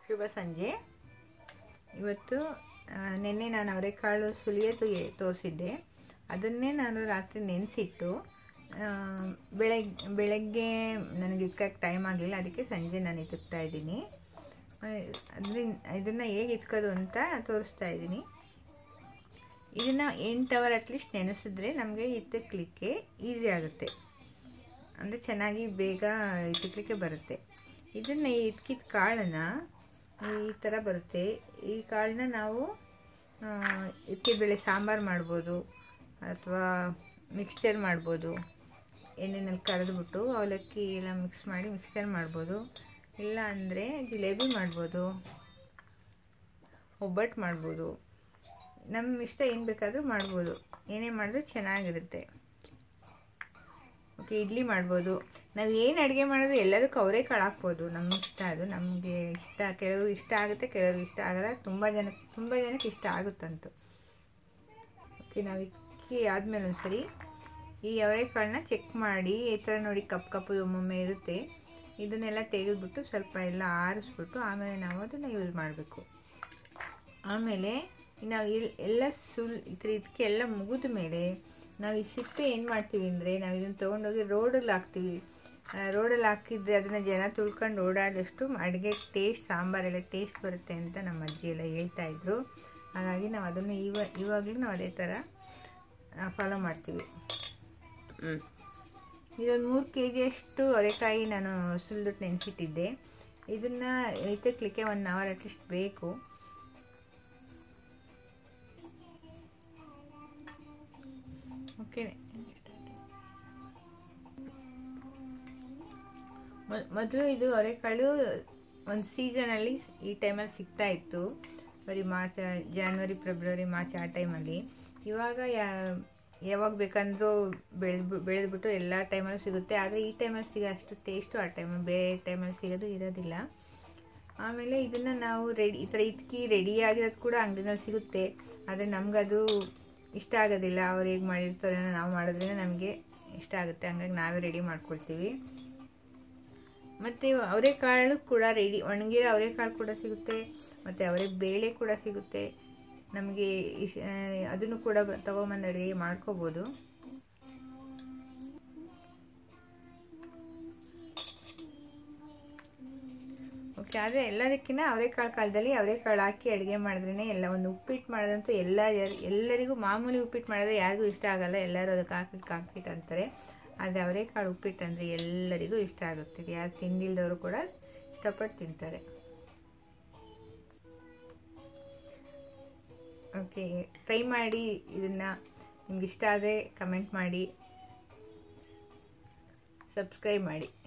ಶುಭ ಸಂಜೆ. ಇವತ್ತು ನಿನ್ನೆ ನಾನು ಅವರೆಕಾಳು ಸುಲಿಯೋದು ತೋರಿಸಿದ್ದೆ. ಅದನ್ನೇ ನಾನು ರಾತ್ರಿ ನೆನೆಸಿಟ್ಟು ಬೆಳಗ್ಗೆ ನನಗೆ ಇಟ್ಕೋಕ್ಕೆ ಟೈಮ್ ಆಗಲಿಲ್ಲ, ಅದಕ್ಕೆ ಸಂಜೆ ನಾನು ಇಟ್ತಾ ಇದ್ದೀನಿ. ಅಂದರೆ ಇದನ್ನು ಹೇಗೆ ಇಟ್ಕೋದು ಅಂತ ತೋರಿಸ್ತಾ ಇದ್ದೀನಿ. ಇದನ್ನು 8 ಅವರ್ ಅಟ್ಲೀಸ್ಟ್ ನೆನೆಸಿದ್ರೆ ನಮಗೆ ಇಟ್ಟಲಿಕ್ಕೆ ಈಸಿ ಆಗುತ್ತೆ, ಅಂದರೆ ಚೆನ್ನಾಗಿ ಬೇಗ ಇಟ್ಟಲಿಕ್ಕೆ ಬರುತ್ತೆ. ಇದನ್ನು ಇಟ್ಕಿದ ಕಾಳನ್ನು ಈ ಥರ ಬರುತ್ತೆ. ಈ ಕಾಳನ್ನ ನಾವು ಇಟ್ಟಿಬೇಳೆ ಸಾಂಬಾರು ಮಾಡ್ಬೋದು, ಅಥವಾ ಮಿಕ್ಸ್ಚರ್ ಮಾಡ್ಬೋದು. ಎಣ್ಣೆನಲ್ಲಿ ಕರೆದ್ಬಿಟ್ಟು ಅವಲಕ್ಕಿ ಎಲ್ಲ ಮಿಕ್ಸ್ ಮಾಡಿ ಮಿಕ್ಸ್ಚರ್ ಮಾಡ್ಬೋದು, ಇಲ್ಲ ಅಂದರೆ ಜಿಲೇಬಿ ಮಾಡ್ಬೋದು, ಒಬ್ಬಟ್ಟು ಮಾಡ್ಬೋದು. ನಮ್ಮ ಇಷ್ಟ ಏನು ಬೇಕಾದರೂ ಮಾಡ್ಬೋದು, ಏನೇ ಮಾಡಿದ್ರೂ ಚೆನ್ನಾಗಿರುತ್ತೆ. ಓಕೆ, ಇಡ್ಲಿ ಮಾಡ್ಬೋದು. ನಾವು ಏನು ಅಡುಗೆ ಮಾಡಿದ್ರು ಎಲ್ಲದಕ್ಕೂ ಅವರೆಕಾಳು ಹಾಕ್ಬೋದು, ನಮ್ಮ ಇಷ್ಟ. ಅದು ನಮಗೆ ಇಷ್ಟ. ಕೆಲವ್ರಿಗೆ ಇಷ್ಟ ಆಗುತ್ತೆ, ಕೆಲವ್ರಿಗೆ ಇಷ್ಟ ಆಗಲ್ಲ. ತುಂಬ ಜನಕ್ಕೆ ಇಷ್ಟ ಆಗುತ್ತಂತು. ಓಕೆ, ನಾವು ಇಕ್ಕಿ ಆದಮೇಲೆ ಒಂದ್ಸರಿ ಈ ಅವರೆಕಾಳನ್ನ ಚೆಕ್ ಮಾಡಿ, ಈ ಥರ ನೋಡಿ ಕಪ್ಪು ಒಮ್ಮೊಮ್ಮೆ ಇರುತ್ತೆ. ಇದನ್ನೆಲ್ಲ ತೆಗೆದುಬಿಟ್ಟು ಸ್ವಲ್ಪ ಎಲ್ಲ ಆರಿಸ್ಬಿಟ್ಟು ಆಮೇಲೆ ನಾವು ಅದನ್ನು ಯೂಸ್ ಮಾಡಬೇಕು. ಆಮೇಲೆ ನಾವು ಎಲ್ಲ ಇದಕ್ಕೆ ಎಲ್ಲ ಮುಗಿದ ಮೇಲೆ ನಾವು ಈ ಸಿಪ್ಪೆ ಏನು ಮಾಡ್ತೀವಿ ಅಂದರೆ, ನಾವು ಇದನ್ನು ತೊಗೊಂಡೋಗಿ ರೋಡಲ್ಲಿ ಹಾಕ್ತೀವಿ. ರೋಡಲ್ಲಿ ಹಾಕಿದ್ರೆ ಅದನ್ನು ಜನ ತುಳ್ಕೊಂಡು ಓಡಾಡಿದಷ್ಟು ಅಡುಗೆ ಟೇಸ್ಟ್, ಸಾಂಬಾರೆಲ್ಲ ಟೇಸ್ಟ್ ಬರುತ್ತೆ ಅಂತ ನಮ್ಮ ಅಜ್ಜಿ ಎಲ್ಲ ಹೇಳ್ತಾಯಿದ್ರು. ಹಾಗಾಗಿ ನಾವು ಅದನ್ನು ಇವಾಗಲೂ ನಾವು ಅದೇ ಥರ ಫಾಲೋ ಮಾಡ್ತೀವಿ. ಇದೊಂದು 3 kg ಅವರೆಕಾಯಿ ನಾನು ಸುಲಿದ್ಬಿಟ್ಟು ನೆನೆಸಿಟ್ಟಿದ್ದೆ. ಇದನ್ನು ಇಟ್ಟಲಿಕ್ಕೆ 1 ಅವರ್ ಅಟ್ಲೀಸ್ಟ್ ಬೇಕು. ಓಕೆ, ಮೊದಲು ಇದು ಅವರೆಕಾಳು ಒಂದು ಸೀಸನಲ್ಲಿ ಈ ಟೈಮಲ್ಲಿ ಸಿಗ್ತಾ ಇತ್ತು, ಬರೀ ಜನವರಿ, ಫೆಬ್ರವರಿ, ಮಾರ್ಚ್ ಆ ಟೈಮಲ್ಲಿ. ಇವಾಗ ಯಾವಾಗ ಬೇಕಂದ್ರೂ ಬೆಳೆದ್ಬಿಟ್ಟು ಎಲ್ಲ ಟೈಮಲ್ಲೂ ಸಿಗುತ್ತೆ. ಆದರೆ ಈ ಟೈಮಲ್ಲಿ ಸಿಗೋ ಅಷ್ಟು ಟೇಸ್ಟು ಆ ಟೈಮಲ್ಲಿ ಬೇರೆ ಟೈಮಲ್ಲಿ ಸಿಗೋದು ಇರೋದಿಲ್ಲ. ಆಮೇಲೆ ಇದನ್ನು ನಾವು ಈ ಥರ ಇಟ್ಕಿ ರೆಡಿಯಾಗಿರೋದು ಕೂಡ ಅಂಗಡಿನಲ್ಲಿ ಸಿಗುತ್ತೆ. ಆದರೆ ನಮಗದು ಇಷ್ಟ ಆಗೋದಿಲ್ಲ. ಅವ್ರು ಹೇಗೆ ಮಾಡಿರ್ತಾರೆ ನಾವು ಮಾಡಿದ್ರೆ ನಮಗೆ ಇಷ್ಟ ಆಗುತ್ತೆ, ಹಂಗಾಗಿ ನಾವೇ ರೆಡಿ ಮಾಡ್ಕೊಳ್ತೀವಿ. ಮತ್ತು ಅವರೆಕಾಳು ಕೂಡ ಒಣಗಿರೋ ಅವರೆಕಾಳು ಕೂಡ ಸಿಗುತ್ತೆ, ಮತ್ತು ಅವರೆ ಬೇಳೆ ಕೂಡ ಸಿಗುತ್ತೆ. ನಮಗೆ ಅದನ್ನು ಕೂಡ ತೊಗೊಂಬಂದು ಅಡುಗೆ ಮಾಡ್ಕೋಬೋದು. ಓಕೆ, ಆದರೆ ಎಲ್ಲದಕ್ಕಿಂತ ಅವರೆಕಾಳು ಕಾಲದಲ್ಲಿ ಅವರೆಕಾಳು ಹಾಕಿ ಅಡುಗೆ ಮಾಡಿದ್ರೇ ಎಲ್ಲ. ಒಂದು ಉಪ್ಪಿಟ್ಟು ಮಾಡೋದಂತೂ ಎಲ್ಲರಿಗೂ ಮಾಮೂಲಿ ಉಪ್ಪಿಟ್ಟು ಮಾಡಿದ್ರೆ ಯಾರಿಗೂ ಇಷ್ಟ ಆಗಲ್ಲ, ಎಲ್ಲರೂ ಅದಕ್ಕೆ ಹಾಕ್ಬಿಟ್ಟು ಅಂತಾರೆ. ಆದರೆ ಅವರೆಕಾಳು ಉಪ್ಪಿಟ್ಟು ಅಂದರೆ ಎಲ್ಲರಿಗೂ ಇಷ್ಟ ಆಗುತ್ತೆ. ಯಾರು ತಿಂದಿಲ್ದವರು ಕೂಡ ಇಷ್ಟಪಟ್ಟು ತಿಂತಾರೆ. ಓಕೆ, ಟ್ರೈ ಮಾಡಿ. ಇದನ್ನು ನಿಮ್ಗೆ ಇಷ್ಟ ಆದರೆ ಕಮೆಂಟ್ ಮಾಡಿ, ಸಬ್ಸ್ಕ್ರೈಬ್ ಮಾಡಿ.